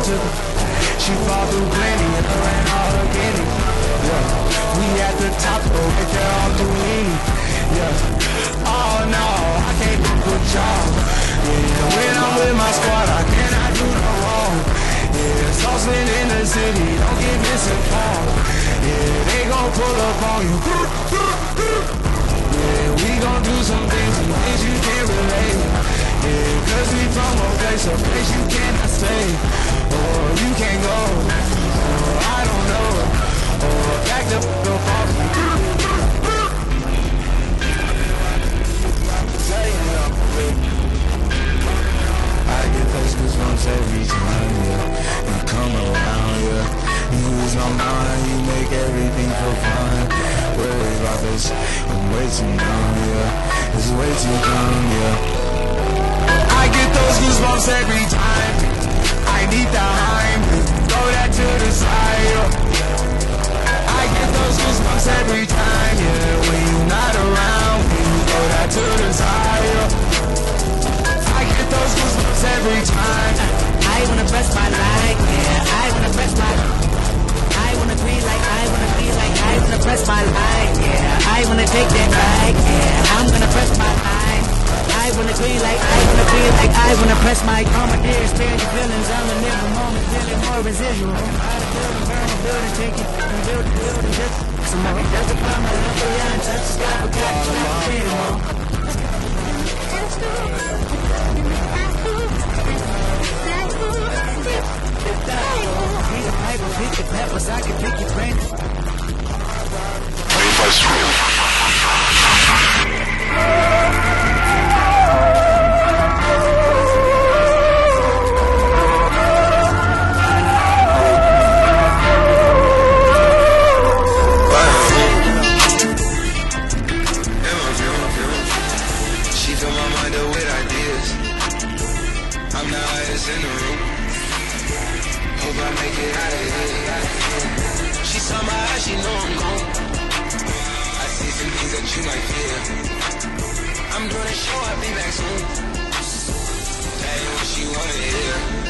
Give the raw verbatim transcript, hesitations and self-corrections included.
to the. She fought through plenty and her and all her guineas. Yeah, we at the top, though, right there all through me. Yeah, oh no, I can't do a good job. Yeah, when I'm with my squad, I cannot do no wrong. Yeah, saucemen in the city, don't get misinformed. Yeah, they gon' pull up on you. Yeah, we gon' do some things, some things you can't relate. Yeah, cause we from a place, a place you cannot stay. Or you can't go, or I don't know. Or back the f*** up off me. I get those goosebumps every time, yeah. You come around, yeah. You lose my mind, you make everything feel fine. Worry about this, I'm way too young, yeah. It's way too young, yeah. I get those goosebumps every time. I need the Heim, throw that to the side, yeah. I get those goosebumps every time, yeah. When you're not around, when you throw that to the side, yeah. I get those goosebumps every time. I wanna press my line, yeah. I wanna press my. I wanna be like, I wanna be like, I wanna press my line, yeah. I wanna take that ride, yeah. I'm gonna press my line. I wanna be like, I wanna be like, I wanna press my. Karma, dear, spare your feelings. I'm a living moment, feeling more residual. Out of building, burn the building, take it, and build the building, just some more. That's the problem, I love the young, touch the sky, but got to not anymore. He's a piper, pick the peppers, I can pick your brain. Played by Stream. She fill my mind up with ideas. I'm the highest in the room. Hope I make it out of here. She saw my eyes, she know I'm gone. I see some things that you might fear. I'm doing a show, I'll be back soon. That ain't what she wanted to hear.